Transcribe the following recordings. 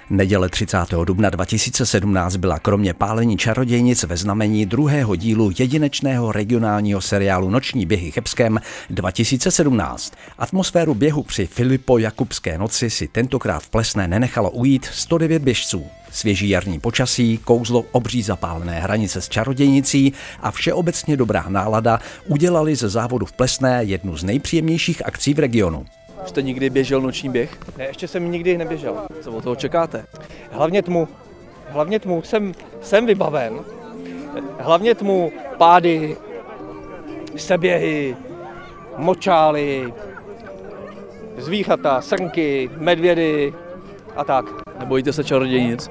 Neděle 30. dubna 2017 byla kromě pálení čarodějnic ve znamení druhého dílu jedinečného regionálního seriálu Noční běhy Chebském 2017. Atmosféru běhu při Filipo-Jakubské noci si tentokrát v Plesné nenechalo ujít 109 běžců. Svěží jarní počasí, kouzlo obří zapálené hranice s čarodějnicí a všeobecně dobrá nálada udělali ze závodu v Plesné jednu z nejpříjemnějších akcí v regionu. Jste nikdy běžel noční běh? Ne, ještě jsem nikdy neběžel. Co od toho čekáte? Hlavně tmu jsem vybaven. Hlavně tmu, pády, seběhy, močály, zvířata, srnky, medvědy a tak. Nebojíte se čarodějnic?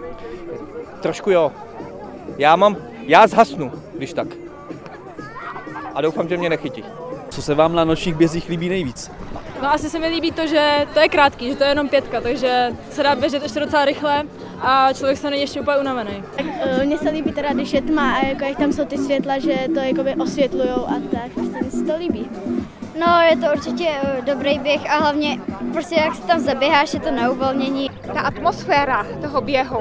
Trošku jo. Já zhasnu, když tak. A doufám, že mě nechytí. Co se vám na nočních bězích líbí nejvíc? No asi se mi líbí to, že to je krátký, že to je jenom 5, takže se dá běžet ještě docela rychle a člověk se není ještě úplně unavený. Mně se líbí teda, když je tma a jako jak tam jsou ty světla, že to jakoby osvětlujou a tak, prostě mi se to líbí. No, je to určitě dobrý běh a hlavně prostě jak se tam zaběháš, je to na uvolnění. Ta atmosféra toho běhu,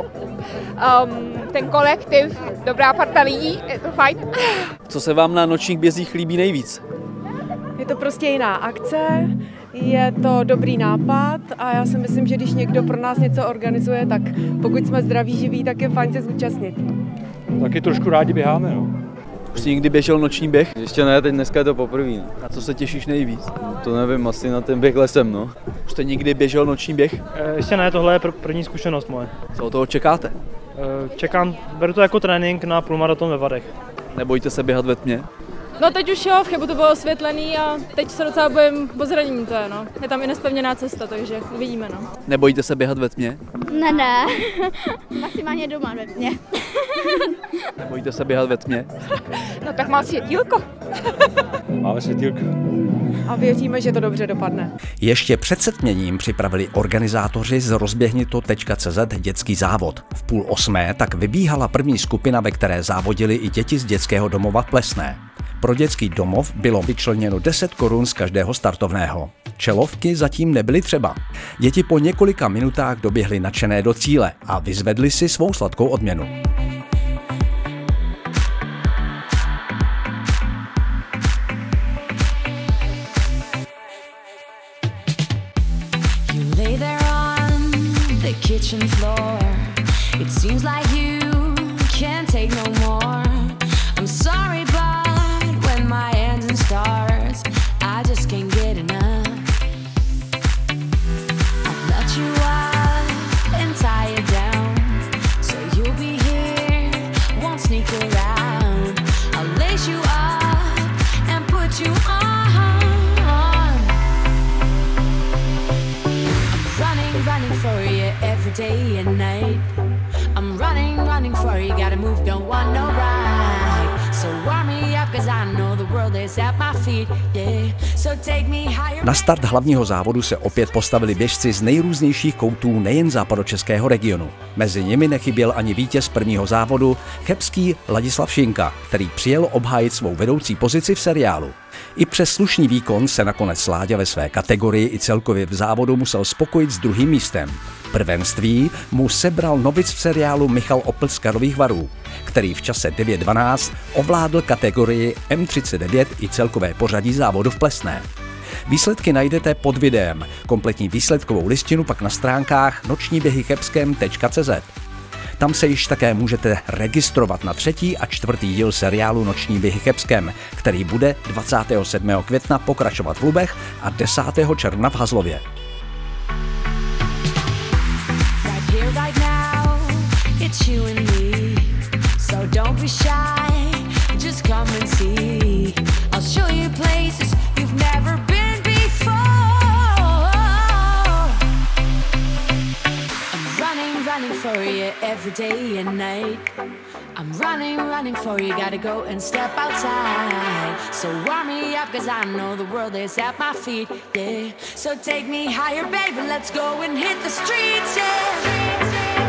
ten kolektiv, dobrá parta lidí, je to fajn. Co se vám na nočních bězích líbí nejvíc? Je to prostě jiná akce, je to dobrý nápad a já si myslím, že když někdo pro nás něco organizuje, tak pokud jsme zdraví, živí, tak je fajn se zúčastnit. Taky trošku rádi běháme, no. Už jsi někdy běžel noční běh? Ještě ne, teď dneska je to poprvé. No. Na co se těšíš nejvíc? To nevím, asi na ten běh lesem, no. Už jste někdy běžel noční běh? Ještě ne, tohle je první zkušenost moje. Co od toho čekáte? Beru to jako trénink na půlmaraton ve Vadech. Nebojíte se běhat ve tmě? No teď už jo, v Chebu to bylo osvětlený a teď se docela bojím o zranění, to je no. Je tam i nespevněná cesta, takže uvidíme no. Nebojíte se běhat ve tmě? Ne. Maximálně doma ve tmě. Nebojíte se běhat ve tmě? No tak má světýlko. Máme světýlko. A věříme, že to dobře dopadne. Ještě před setměním připravili organizátoři z rozběhnito.cz dětský závod. V 7:30 tak vybíhala první skupina, ve které závodili i děti z dětského domova v Plesné. Pro dětský domov bylo vyčleněno 10 korun z každého startovného. Čelovky zatím nebyly třeba. Děti po několika minutách doběhly nadšené do cíle a vyzvedly si svou sladkou odměnu. Kitchen floor. It seems like you can't take no more. I'm sorry, but when my engine starts, I just can't get enough. I'll let you up and tie you down, so you'll be here, won't sneak around. I'll lace you up and put you on. Running for you every day and night. I'm running for you, gotta move, don't want no ride. So warm me up, cause I know the world is at my feet, yeah. So take me higher. Na start hlavního závodu se opět postavili běžci z nejrůznějších koutů nejen západočeského regionu. Mezi nimi nechyběl ani vítěz prvního závodu, chebský Ladislav Šinka, který přijel obhájit svou vedoucí pozici v seriálu. I přes slušný výkon se nakonec Láďa ve své kategorii i celkově v závodu musel spokojit s druhým místem. Prvenství mu sebral novic v seriálu Michal Opl z Karlových Varů, který v čase 9:12 ovládl kategorii M39 i celkové pořadí závodu v Plesné. Výsledky najdete pod videem, kompletní výsledkovou listinu pak na stránkách nočniběhychebském.cz. Tam se již také můžete registrovat na 3. a 4. díl seriálu Noční běhy Chebském, který bude 27. května pokračovat v Lubech a 10. června v Hazlově. For you every day and night. I'm running for you, gotta go and step outside. So warm me up, cause I know the world is at my feet, yeah. So take me higher, baby, let's go and hit the streets, yeah.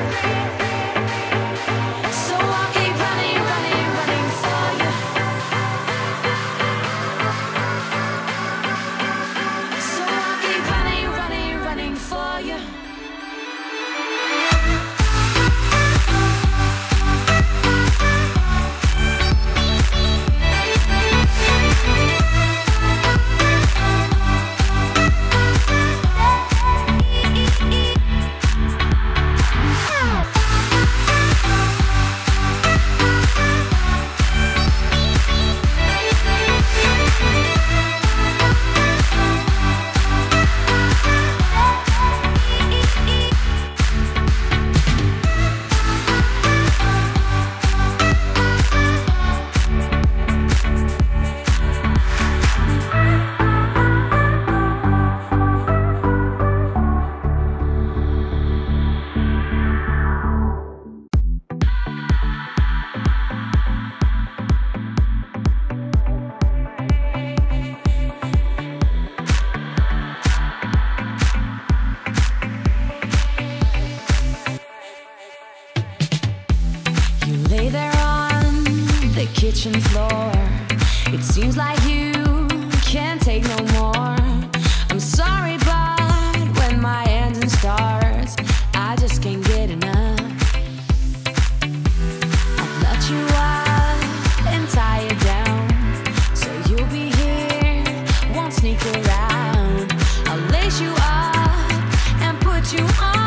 So I'll keep running for you. So I'll keep running for you. kitchen floor. It seems like you can't take no more. I'm sorry, but when my engine starts, I just can't get enough. I'll let you up and tie it down, so you'll be here, won't sneak around. I'll lace you up and put you on.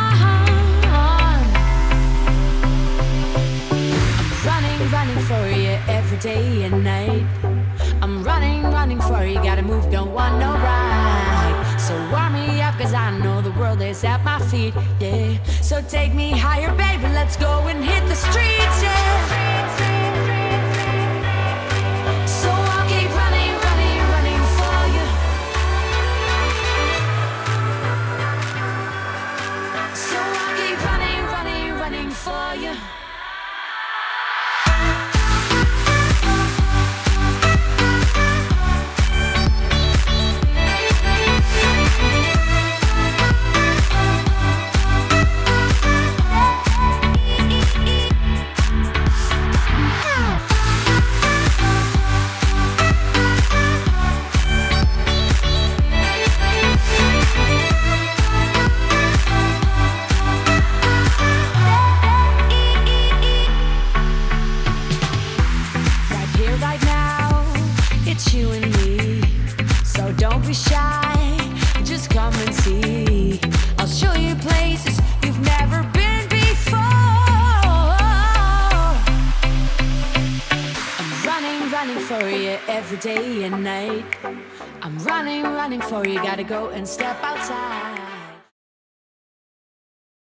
Running for you every day and night. I'm running for you, gotta move, don't want no ride. So warm me up, cause I know the world is at my feet, yeah. So take me higher, baby, let's go and hit the streets, yeah. So I'll keep running for you. So I'll keep running for you. You and me, so don't be shy, just come and see. I'll show you places you've never been before. I'm running for you every day and night. I'm running for you, gotta go and step outside.